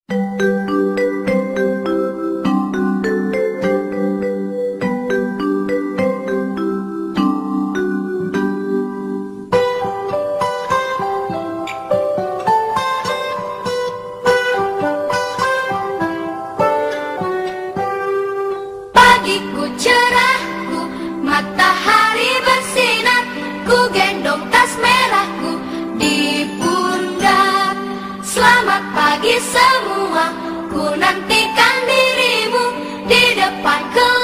Pagiku cerahku, matahari bersinar, ku gendong tas merahku di pundak. Selamat pagi semua, ku nantikan dirimu di depan kelas.